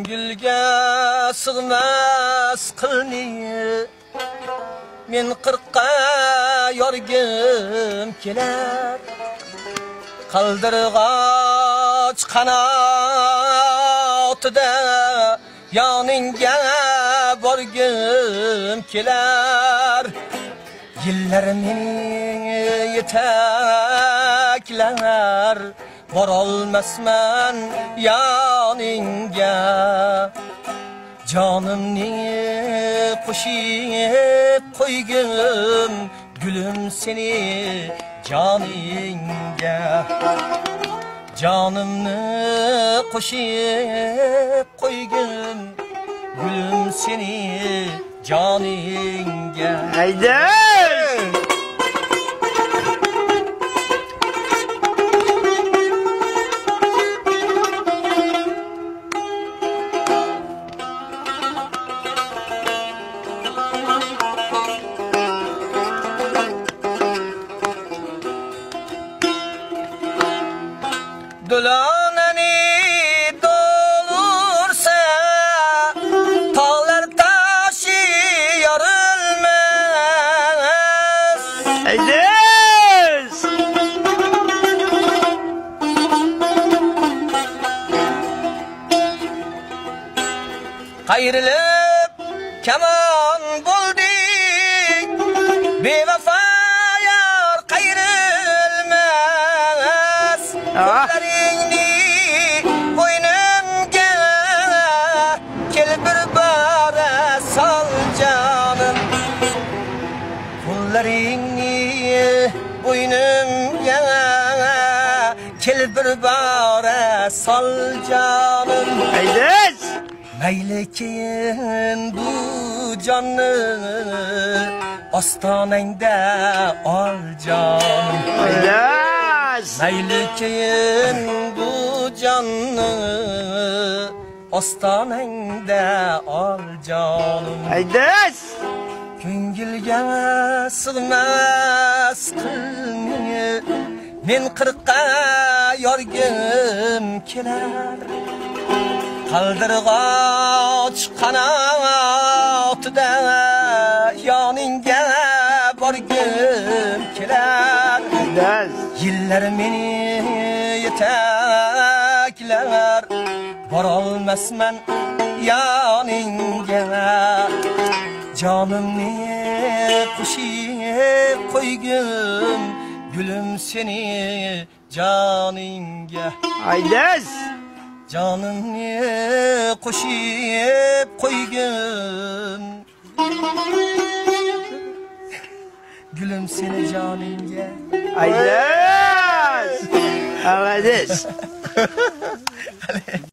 Ko'ngilga sig'mas qilni men qirqqa yorgim kelar. Qaldirg'och qanotida yoningga borgim kelar. Yillar meni yetaklar, borolmasman yoningga. Jonimni qo'shib qo'ygim, gulum seni joningga. Jonimni qo'shib qo'ygim, gulum seni joningga. Hayda! Dolanani dolursa tağlar taşı yarılmaz. Haydes! Qayrilib kaman buldik, bevafa yar qayrilmaz. Qo'llaringni bo'ynimga kelib bir bara sol jonim. Qo'llaringni bo'ynimga kelib bir bara sol jonim. Haydes! Mayli keyin bu jonni ostonangda ol jonim. Haydes! Mayli keyin bu jonni ostonangda ol jonim. Haydes! Ko'ngilga sig'mas qilni men qirqqa yorgim kelar. Qaldirg'och qanotida yoningga borgim kelar. Yillar meni yetaklar, borolmasman yoningga. Jonimni qo'shib qo'ygim, gulum seni joningga. Haydes! Jonimni qo'shib qo'ygim, gulum seni joningga. Haydes! Haydes!